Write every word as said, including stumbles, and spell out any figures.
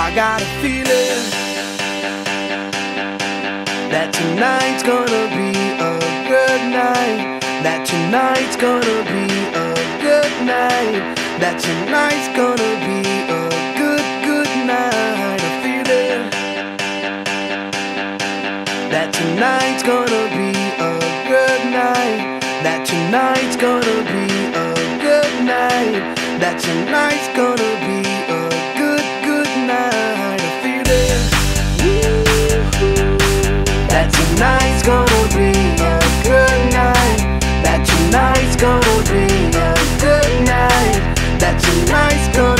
I got a feeling that tonight's gonna be a good night. That tonight's gonna be a good night. That tonight's gonna be a good, good night. A feeling that tonight's gonna be a good night. That tonight's gonna be a good night. That tonight's gonna be a good, good night. A feeling that tonight's gonna be a good night. That tonight's gonna be a good night. That tonight's gonna